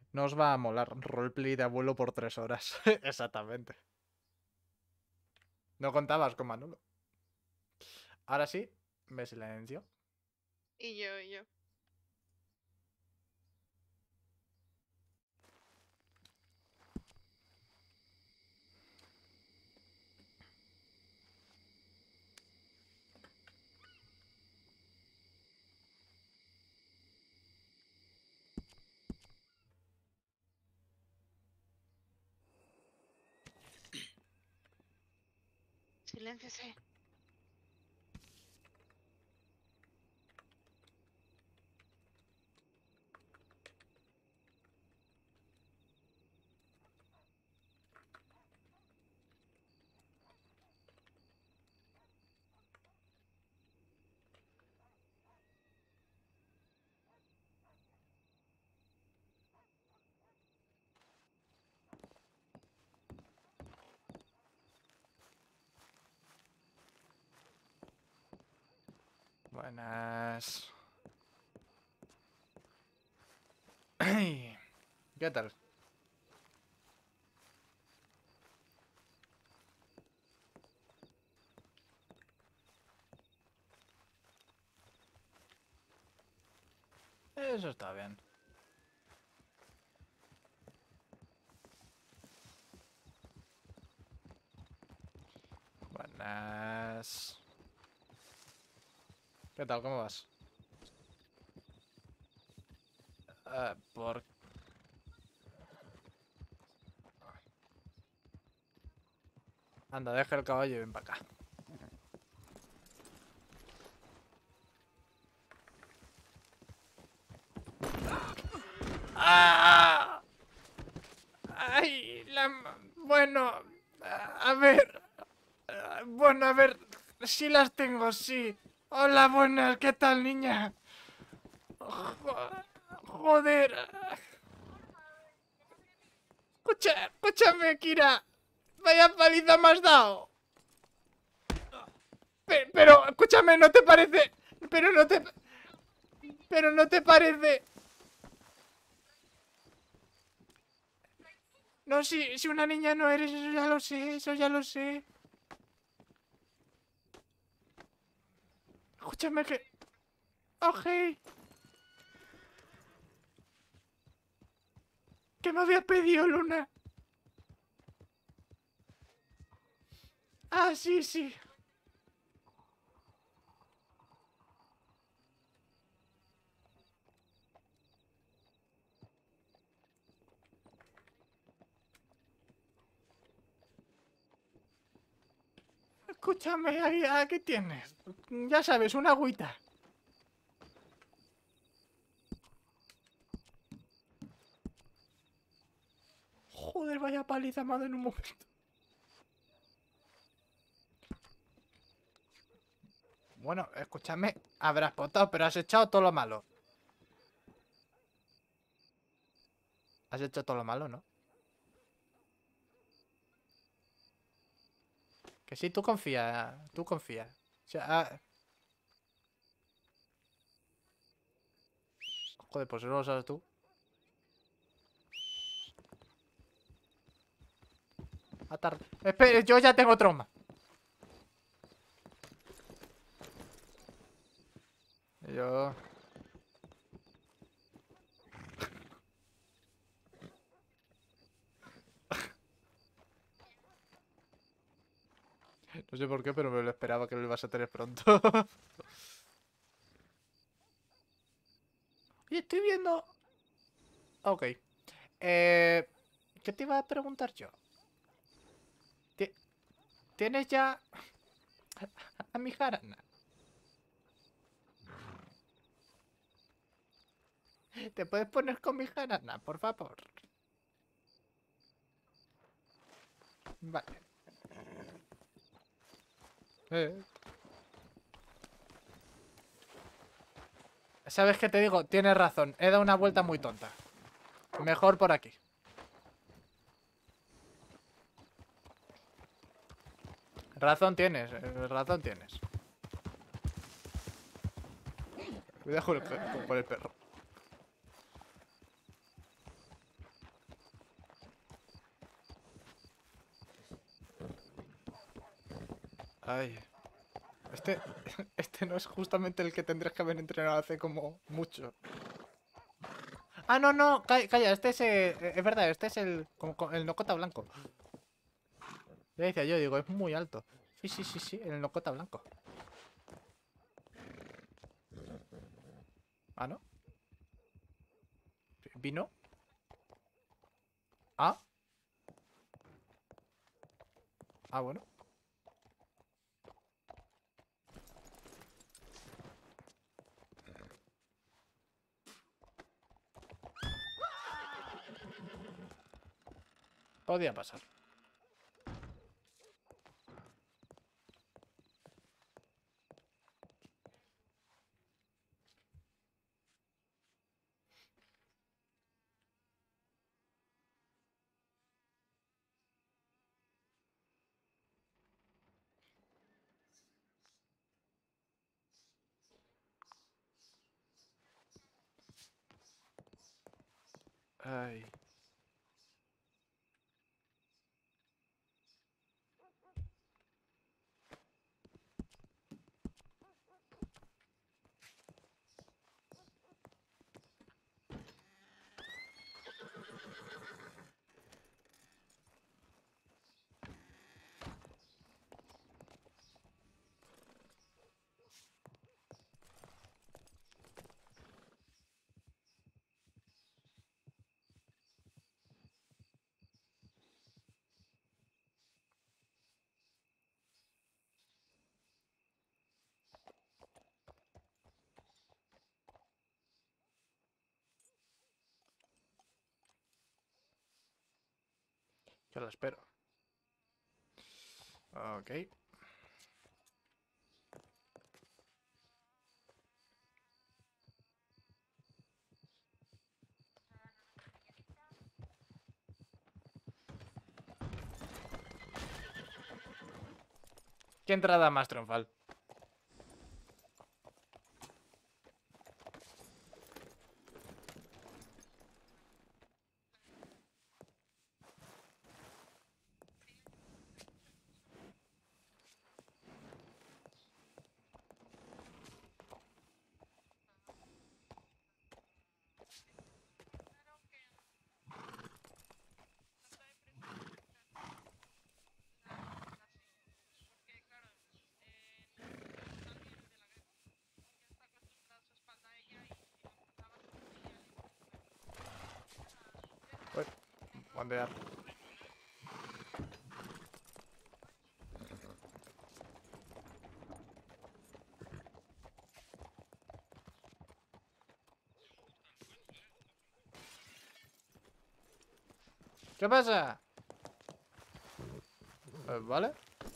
No os va a molar. Roleplay de abuelo por 3 horas. Exactamente. No contabas con Manolo. Ahora sí, me silencio. Y yo. Silénciese. Buenas. ¿Qué tal? Eso está bien. Buenas. ¿Qué tal? ¿Cómo vas? Por... Anda, deja el caballo y ven para acá. ¡Ah! ¡Ay! Bueno, a ver... Bueno, a ver... Sí las tengo, sí. Hola, buenas, ¿qué tal, niña? Joder. Escúchame, Kira. Vaya paliza me has dado. Pero, escúchame, ¿no te parece? Pero no te... Pero no te parece... No, si una niña no eres, eso ya lo sé, eso ya lo sé. Escúchame que... Ok. ¿Qué me había pedido, Luna? Ah, sí, sí. Escúchame, ahí, ¿qué tienes? Ya sabes, una agüita. Joder, vaya paliza me ha dado en un momento. Bueno, escúchame, habrás potado, pero has echado todo lo malo. Has hecho todo lo malo, ¿no? Que sí, tú confía, tú confía. O sea, joder, pues eso lo sabes tú. Atar. Espera, yo ya tengo trauma. Yo... No sé por qué, pero me lo esperaba que lo ibas a tener pronto. Oye, estoy viendo... Ok. Eh... ¿Qué te iba a preguntar yo? Ti- ¿Tienes ya a mi jarana? ¿Te puedes poner con mi jarana, por favor? Vale. Eh, ¿Sabes qué te digo? Tienes razón. He dado una vuelta muy tonta. Mejor por aquí. Razón tienes, razón tienes. Cuidado con el perro. Ay. Este, este no es justamente el que tendrías que haber entrenado hace como mucho. Ah, no, no, calla, este es, es verdad, este es el, como el Nocota blanco. Ya decía yo, digo, es muy alto. Sí, sí, sí, sí, el Nocota blanco. Ah, ¿no? ¿Vino? Ah, ah, bueno. Podía pasar. Ay. Yo la espero. Ok. ¿Qué entrada más triunfal? Uy, bandear. ¿Qué pasa? ¿Vale?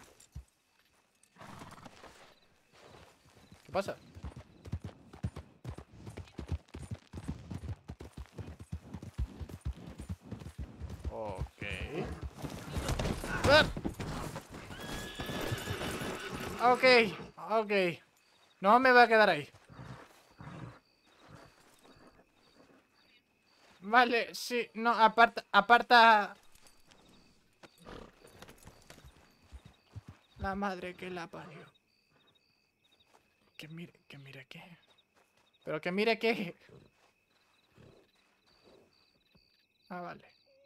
¿Qué pasa? Ok. ¡Ah! Ok, ok. No me voy a quedar ahí. Vale, sí, no, aparta, aparta. La madre que la parió. Que mire qué. Pero que mire qué. Ah, vale.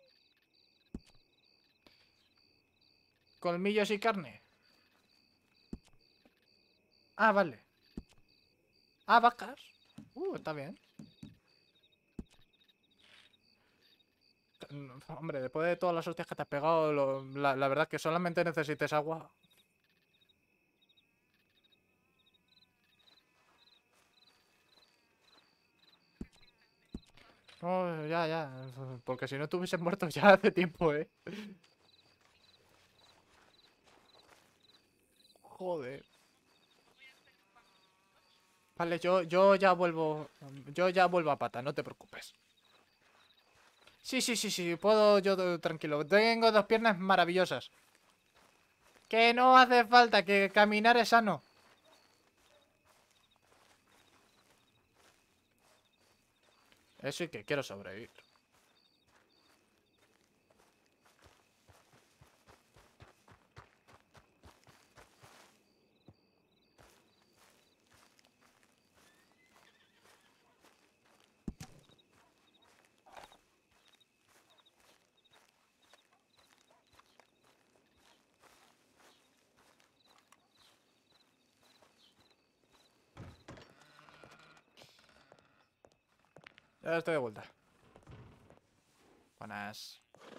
Colmillos y carne. Ah, vale. Ah, vacas. Está bien. Hombre, después de todas las hostias que te has pegado, la verdad es que solamente necesites agua. No, ya, ya. Porque si no te hubiesen muerto ya hace tiempo, ¿eh? Joder. Vale, yo ya vuelvo. Yo ya vuelvo a pata, no te preocupes. Sí, sí, sí, sí. Puedo yo tranquilo. Tengo dos piernas maravillosas. Que no hace falta, que caminar es sano. Eso y que quiero sobrevivir. estoy de vuelta. Buenas.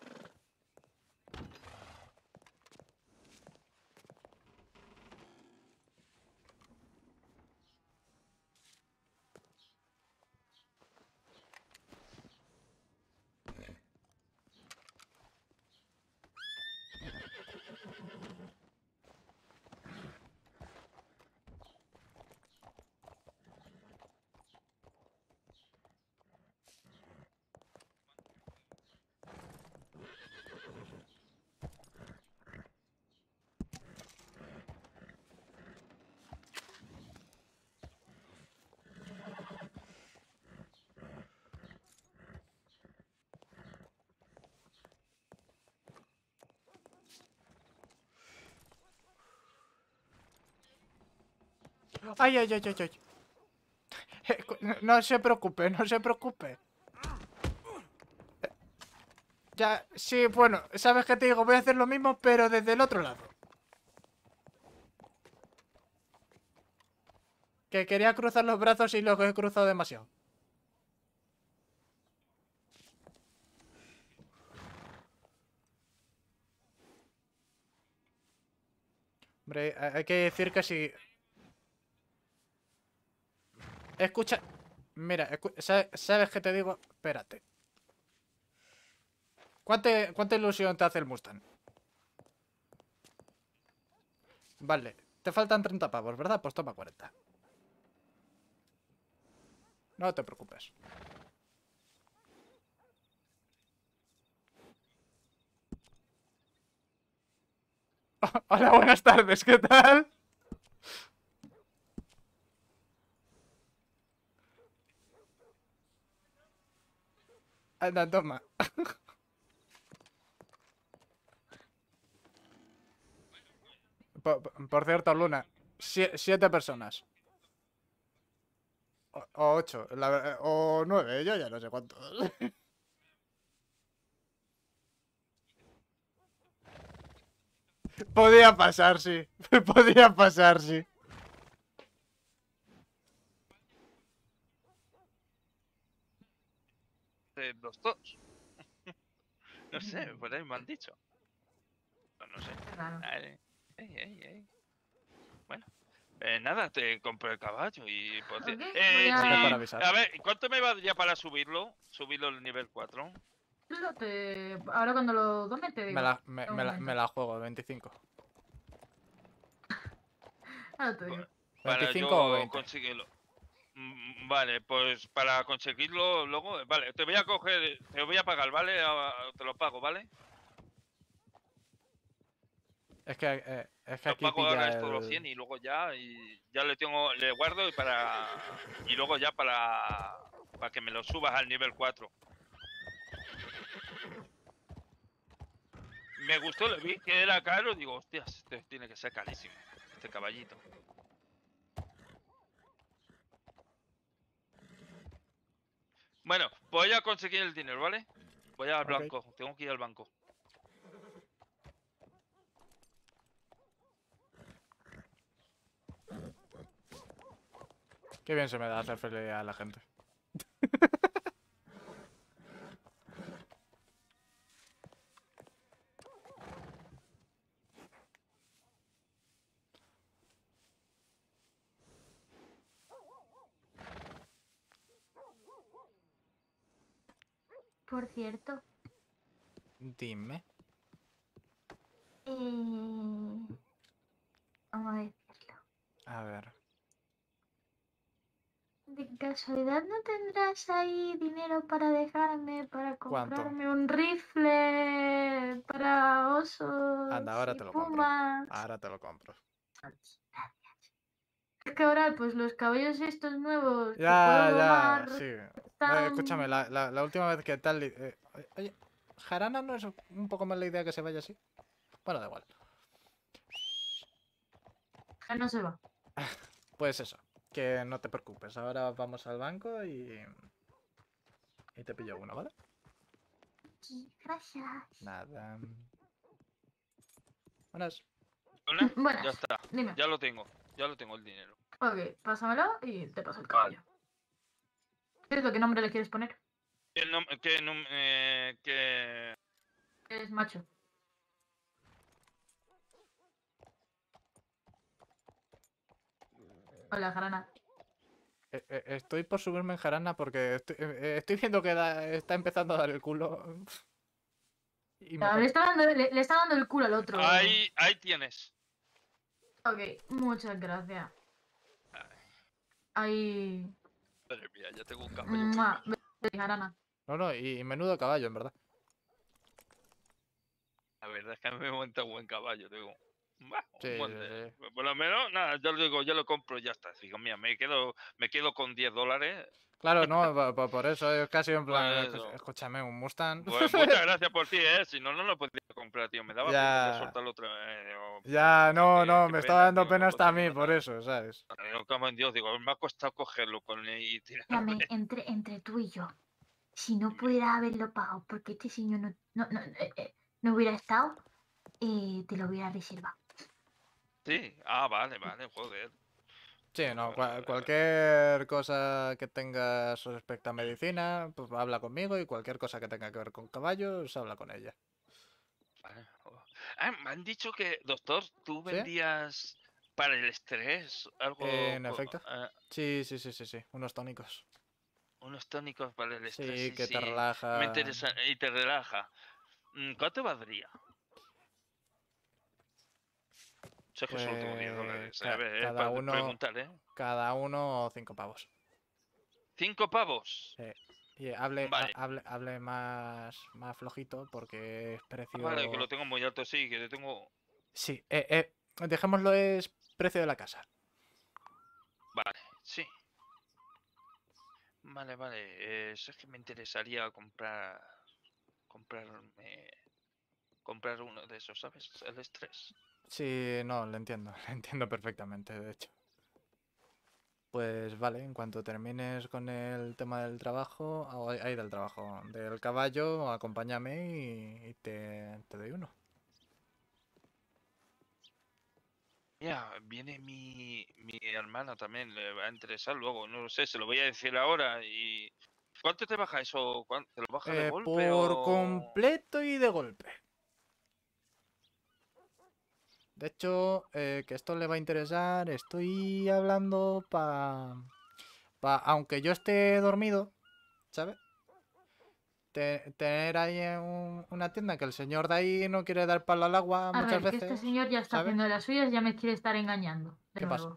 Ay, ay, ay, ay, ay. No se preocupe, no se preocupe. Ya, sí, bueno, ¿sabes qué te digo? Voy a hacer lo mismo, pero desde el otro lado. Que quería cruzar los brazos y lo he cruzado demasiado. Hombre, hay que decir que si... Escucha... Mira, ¿sabes qué te digo? Espérate. ¿Cuánta ilusión te hace el Mustang? Vale, te faltan 30 pavos, ¿verdad? Pues toma 40. No te preocupes. Hola, buenas tardes, ¿qué tal? Anda, toma. Por cierto, Luna, 7 personas. O 8, o 9, yo ya no sé cuántos. Podía pasar, sí. Podía pasar, sí. Los dos. No sé, por ahí me han dicho. No sé. Claro. Vale. Ey, ey, ey. Bueno. Nada, te compro el caballo y... Pues, Ok, voy sí. Gracias por avisar. A ver, ¿cuánto me va ya para subirlo? Subirlo al nivel 4. Ahora cuando lo tome te digo. Me la juego, 25. Ahora te digo. Para 25 o yo 20. conseguirlo. Vale, pues para conseguirlo luego... Vale, te voy a coger... Te voy a pagar, ¿vale? Te lo pago, ¿vale? Es que Lo aquí pago ahora pilla estos los 100 el... y luego ya... Y ya le guardo y para... Y luego ya para... Para que me lo subas al nivel 4. Me gustó, lo vi que era caro, digo, hostias, este tiene que ser carísimo, este caballito. Bueno, voy a conseguir el dinero, ¿vale? Voy al Ok. banco, tengo que ir al banco. Qué bien se me da hacer feliz a la gente. Por cierto, Dime. vamos a decirlo. A ver. ¿De casualidad no tendrás ahí dinero para dejarme para ¿Cuánto? comprarme un rifle para osos Anda, ahora y te lo compro. pumas? Ahora te lo compro. Es que ahora, pues los caballos estos nuevos que Ya, puedo ya, domar sí. están... Escúchame, la última vez que tal... oye, ¿Jarana no es un poco más la idea que se vaya así? Bueno, da igual. Ya no se va. Pues eso, que no te preocupes. Ahora vamos al banco y... Y te pillo uno, ¿vale? Sí, gracias. Nada. Buenas. ¿Hola? Buenas. Ya está, Dime. ya lo tengo el dinero. Ok, pásamelo y te paso el Vale. caballo. ¿Qué es lo que nombre le quieres poner? Que Es macho. Hola, Jarana. Estoy por subirme en jarana porque estoy viendo que está empezando a dar el culo. Y me Le está dando el culo al otro. ahí tienes. Ok, muchas gracias. Ahí. Madre mía, ya tengo un caballo. Mua, Jarana. No, y menudo caballo, en verdad. La verdad es que a mí me monta un buen caballo, digo. Bah, Sí, un sí, monte. sí. Por lo menos, nada, yo digo, yo lo compro y ya está. Digo, mira, me quedo con $10. Claro, no, por eso es casi en Por plan, eso. escúchame, un Mustang. Pues muchas gracias por ti, si no, no lo podría comprar, tío. Me daba pena ya Ya, soltarlo otra vez. Digo, ya, no, qué me está pena, dando tío, no pena hasta a mí, conseguimos por nada. eso, ¿sabes? Digo, como en Dios, digo, me ha costado cogerlo y tirarme. Dígame, entre tú y yo, si no pudiera haberlo pagado porque este señor no hubiera estado, te lo hubiera reservado. Sí, vale, joder. Sí, no, cualquier cosa que tengas respecto a medicina, pues habla conmigo y cualquier cosa que tenga que ver con caballos, habla con ella. Vale. Me han dicho que, doctor, tú ¿Sí? vendías para el estrés algo, En efecto. Sí, unos tónicos. unos tónicos para el estrés, Sí, sí, que te sí. Me relaja. interesa y te relaja. ¿Cuánto valdría? Sé que solo tengo Pues $10, a ver, cada para uno, preguntar, ¿eh? cada uno 5 pavos. 5 pavos. Sí. Y Vale. hable más flojito porque es Vale, que precio. lo tengo muy alto, sí, que lo tengo. Sí, dejémoslo, es precio de la casa. Vale, sí. Vale. Eso es que me interesaría comprar uno de esos, ¿sabes? El estrés. Sí, no, lo entiendo, lo entiendo perfectamente, de hecho. Pues vale, en cuanto termines con el tema del trabajo, ahí del trabajo, del caballo, acompáñame y te doy uno. Mira, viene mi hermana también, le va a interesar luego, no lo sé, se lo voy a decir ahora y... ¿Cuánto te baja eso? ¿Te lo baja de golpe Por o...? completo y de golpe. De hecho, que esto le va a interesar, estoy hablando aunque yo esté dormido, ¿sabes? Tener ahí una tienda que el señor de ahí no quiere dar palo al agua A muchas ver, que este veces, señor ya está ¿sabes? haciendo las suyas, ya me quiere estar engañando de ¿Qué pasa? nuevo.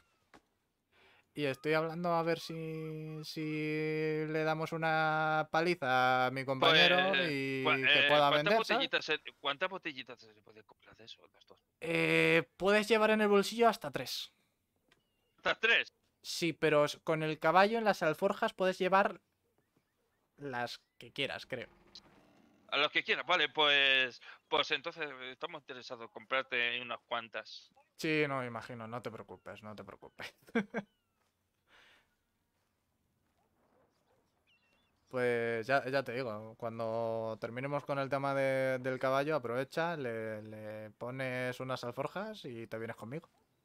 Y estoy hablando a ver si le damos una paliza a mi compañero Pues... y que pueda vender, ¿sabes? ¿Cuántas botellitas se puede comprar de eso, doctor? Puedes llevar en el bolsillo hasta 3. ¿Hasta 3? Sí, pero con el caballo en las alforjas puedes llevar las que quieras, creo. A los que quieras, vale, pues entonces estamos interesados en comprarte unas cuantas. Sí, no, imagino, no te preocupes, no te preocupes. Pues ya te digo, cuando terminemos con el tema del caballo, aprovecha, le pones unas alforjas y te vienes conmigo.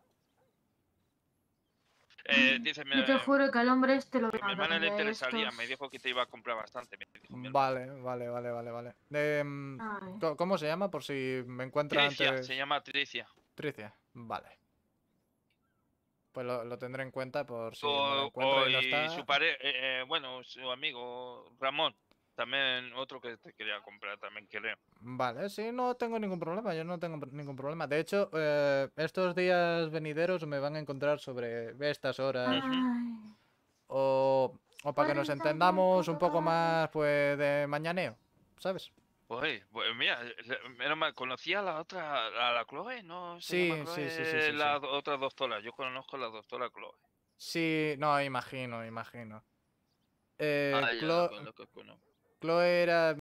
Dice, Yo te juro que al hombre este lo que a mi veo hermana le de interesaría, estos. me dijo que te iba a comprar bastante, me dijo mi hermana. Vale. Ay. ¿Cómo se llama? Por si me encuentra Tricia, se antes. llama Tricia. Tricia. Vale. Pues lo tendré en cuenta por si me lo encuentro y no Y su está. bueno, su amigo Ramón, también otro que te quería comprar, también creo. Vale, sí, no tengo ningún problema, yo no tengo ningún problema. De hecho, estos días venideros me van a encontrar sobre estas horas Ujú. Ay. o para que nos Puedes entendamos un poco darme más, pues, de mañaneo, ¿sabes? Pues mira, menos mal, conocía a la otra, a la Chloe, ¿no se llama Chloe Sí. la otra doctora? Yo conozco a la doctora Chloe. Sí, no, imagino. Ah, ya la Chloe, conozco. Chloe era